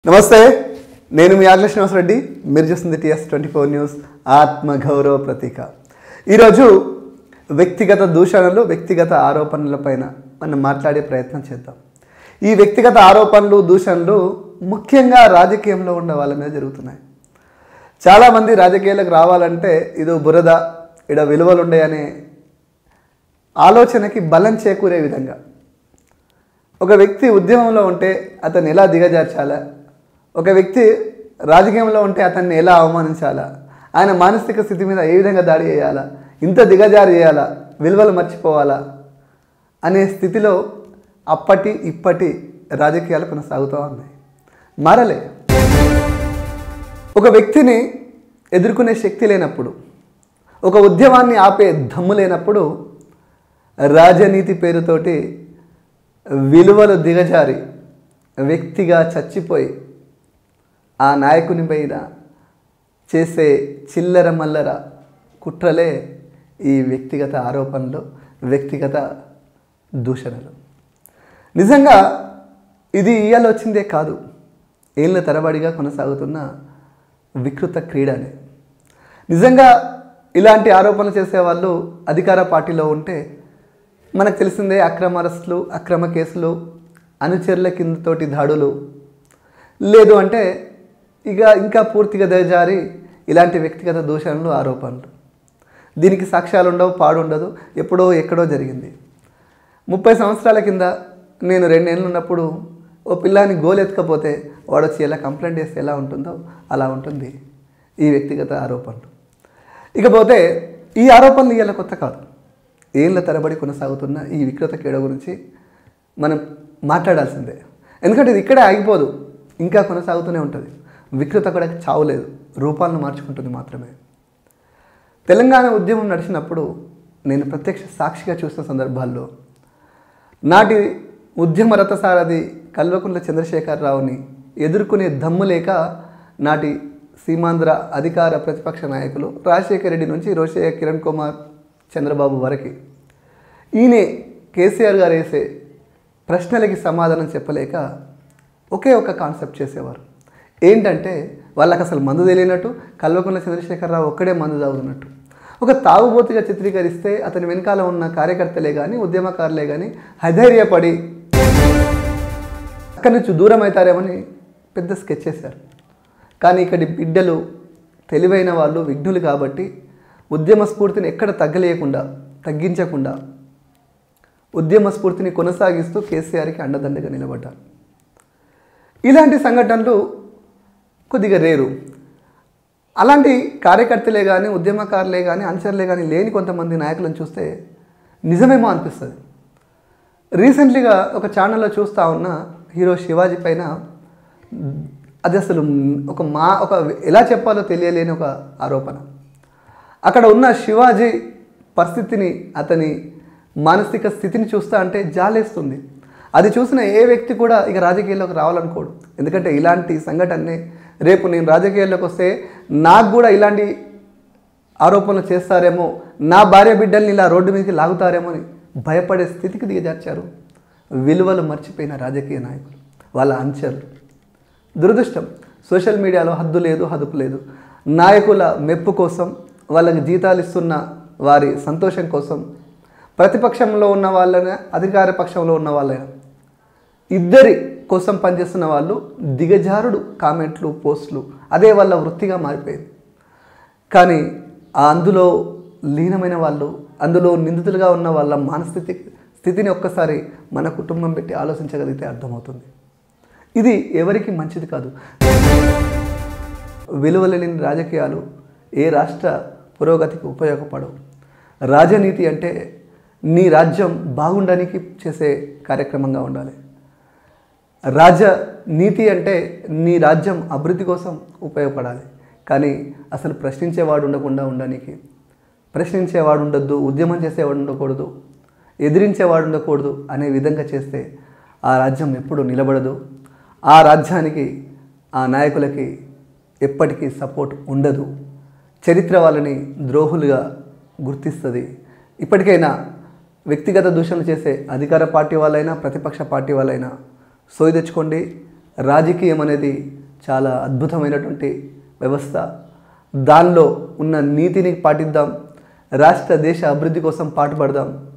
నమస్తే, నేను మీ ఆగ్ల శ్రీనివాస్ రెడ్డి. మీరు చూస్తుంది TS24 న్యూస్ ఆత్మగౌరవ ప్రతీక. ఈరోజు వ్యక్తిగత దూషణలు, వ్యక్తిగత ఆరోపణలపైన మనం మాట్లాడే ప్రయత్నం చేద్దాం. ఈ వ్యక్తిగత ఆరోపణలు, దూషణలు ముఖ్యంగా రాజకీయంలో ఉన్న వాళ్ళ మీద జరుగుతున్నాయి. చాలామంది రాజకీయాలకు రావాలంటే ఇదో బురద, ఇడ విలువలు ఉండయనే ఆలోచనకి బలం చేకూరే విధంగా ఒక వ్యక్తి ఉద్యమంలో ఉంటే అతన్ని ఎలా దిగజార్చాలా, ఒక వ్యక్తి రాజకీయంలో ఉంటే అతన్ని ఎలా అవమానించాలా, ఆయన మానసిక స్థితి మీద ఏ విధంగా దాడి చేయాలా, ఇంత దిగజారు చేయాలా, విలువలు మర్చిపోవాలా అనే స్థితిలో ఇప్పటి రాజకీయాలు కొనసాగుతూ ఉన్నాయి. మారలే. ఒక వ్యక్తిని ఎదుర్కొనే శక్తి లేనప్పుడు, ఒక ఉద్యమాన్ని ఆపే దమ్ము లేనప్పుడు రాజనీతి పేరుతోటి విలువలు దిగజారి వ్యక్తిగా చచ్చిపోయి ఆ నాయకుని పైన చేసే చిల్లర మల్లర కుట్రలే ఈ వ్యక్తిగత ఆరోపణలు, వ్యక్తిగత దూషణలు. నిజంగా ఇది ఇయ్యాల వచ్చిందే కాదు, ఏళ్ళ తరబడిగా కొనసాగుతున్న వికృత క్రీడనే. నిజంగా ఇలాంటి ఆరోపణలు చేసేవాళ్ళు అధికార పార్టీలో ఉంటే మనకు తెలిసిందే, అక్రమ అరెస్టులు, అక్రమ కేసులు, అనుచరుల కిందతోటి దాడులు, లేదు అంటే ఇంకా పూర్తిగా దయజారి ఇలాంటి వ్యక్తిగత దూషణలు, ఆరోపణలు. దీనికి సాక్ష్యాలు ఉండవు, పాడుండదు, ఎప్పుడో ఎక్కడో జరిగింది. 30 సంవత్సరాల కింద నేను 2 ఏళ్ళు ఉన్నప్పుడు ఓ పిల్లాన్ని గోలెత్తకపోతే వాడు వచ్చి ఎలా కంప్లైంట్ చేస్తే ఎలా ఉంటుందో అలా ఉంటుంది ఈ వ్యక్తిగత ఆరోపణలు. ఇకపోతే ఈ ఆరోపణలు ఇవాళ కొత్త కాదు, ఏళ్ళ తరబడి కొనసాగుతున్న ఈ వికృత క్రీడ గురించి మనం మాట్లాడాల్సిందే. ఎందుకంటే ఇది ఇక్కడే ఆగిపోదు, ఇంకా కొనసాగుతూనే ఉంటుంది. వికృత కూడా చావులేదు, రూపాలను మార్చుకుంటుంది మాత్రమే. తెలంగాణ ఉద్యమం నడిచినప్పుడు నేను ప్రత్యక్ష సాక్షిగా చూసిన సందర్భాల్లో నాటి ఉద్యమ రథసారథి కల్వకుంట్ల చంద్రశేఖరరావుని ఎదుర్కొనే దమ్ము లేక నాటి సీమాంధ్ర అధికార ప్రతిపక్ష నాయకులు రాజశేఖర రెడ్డి నుంచి రోషయ్య, కిరణ్ కుమార్, చంద్రబాబు వరకు ఈయనే కేసీఆర్ గారు వేసే ప్రశ్నలకి సమాధానం చెప్పలేక ఒకే ఒక కాన్సెప్ట్ చేసేవారు. ఏంటంటే వాళ్ళకి అసలు మందు తెలియనట్టు, కల్వకుంట్ల చంద్రశేఖరరావు ఒక్కడే మందు తాగుతున్నట్టు. ఒక తాగుబోతుగా చిత్రీకరిస్తే అతని వెనకాల ఉన్న కార్యకర్తలే కానీ, ఉద్యమకారులే కానీ అధైర్యపడి అక్కడి నుంచి దూరం అవుతారేమని పెద్ద స్కెచ్ చేశారు. కానీ ఇక్కడి బిడ్డలు తెలివైన వాళ్ళు, విఘ్నులు కాబట్టి ఉద్యమ స్ఫూర్తిని ఎక్కడ తగ్గించకుండా ఉద్యమ స్ఫూర్తిని కొనసాగిస్తూ కేసీఆర్కి అండదండగా నిలబడ్డారు. ఇలాంటి సంఘటనలు కొద్దిగా రేరు. అలాంటి కార్యకర్తలే కానీ, ఉద్యమకారులే కానీ, అనుచరులే కానీ లేని కొంతమంది నాయకులను చూస్తే నిజమేమో అనిపిస్తుంది. రీసెంట్లీగా ఒక ఛానల్లో చూస్తూ ఉన్న హీరో శివాజీ పైన అది అసలు ఒక ఎలా చెప్పాలో తెలియలేని ఒక ఆరోపణ. అక్కడ ఉన్న శివాజీ పరిస్థితిని, అతని మానసిక స్థితిని చూస్తా అంటే జాలేస్తుంది. అది చూసిన ఏ వ్యక్తి కూడా ఇక రాజకీయాల్లోకి రావాలనుకోడు. ఎందుకంటే ఇలాంటి సంఘటననే రేపు నేను రాజకీయాల్లోకి వస్తే నాకు కూడా ఇలాంటి ఆరోపణలు చేస్తారేమో, నా భార్య బిడ్డల్ని ఇలా రోడ్డు మీదకి లాగుతారేమో అని భయపడే స్థితికి దిగజార్చారు విలువలు మర్చిపోయిన రాజకీయ నాయకులు, వాళ్ళ అనుచరులు. దురదృష్టం, సోషల్ మీడియాలో హద్దు లేదు, హదుపు లేదు. నాయకుల మెప్పు కోసం, వాళ్ళకి జీతాలు ఇస్తున్న వారి సంతోషం కోసం, ప్రతిపక్షంలో ఉన్న వాళ్ళైనా అధికార పక్షంలో ఉన్న వాళ్ళైనా ఇద్దరి కోసం పనిచేస్తున్న వాళ్ళు దిగజారుడు కామెంట్లు, పోస్టులు అదే వాళ్ళ వృత్తిగా మారిపోయింది. కానీ అందులో లీనమైన వాళ్ళు, అందులో నిందితులుగా ఉన్న వాళ్ళ స్థితిని ఒక్కసారి మన కుటుంబం పెట్టి ఆలోచించగలిగితే అర్థమవుతుంది. ఇది ఎవరికి మంచిది కాదు. విలువలు లేని రాజకీయాలు ఏ రాష్ట్ర పురోగతికి ఉపయోగపడవు. రాజనీతి అంటే నీ రాజ్యం బాగుండడానికి చేసే కార్యక్రమంగా ఉండాలి. రాజనీతి అంటే నీ రాజ్యం అభివృద్ధి కోసం ఉపయోగపడాలి. కానీ అసలు ప్రశ్నించేవాడు ఉండకుండా ఉండడానికి, ప్రశ్నించేవాడు ఉండొద్దు, ఉద్యమం చేసేవాడు ఉండకూడదు, ఎదిరించేవాడు ఉండకూడదు అనే విధంగా చేస్తే ఆ రాజ్యం ఎప్పుడు నిలబడదు. ఆ రాజ్యానికి, ఆ నాయకులకి ఎప్పటికీ సపోర్ట్ ఉండదు. చరిత్ర వాళ్ళని ద్రోహులుగా గుర్తిస్తుంది. ఇప్పటికైనా వ్యక్తిగత దూషణలు చేసే అధికార పార్టీ వాళ్ళైనా, ప్రతిపక్ష పార్టీ వాళ్ళైనా సోయి తెచ్చుకోండి. రాజకీయం అనేది చాలా అద్భుతమైనటువంటి వ్యవస్థ. దానిలో ఉన్న నీతిని పాటిద్దాం, రాష్ట్ర దేశ అభివృద్ధి కోసం పాటుపడదాం.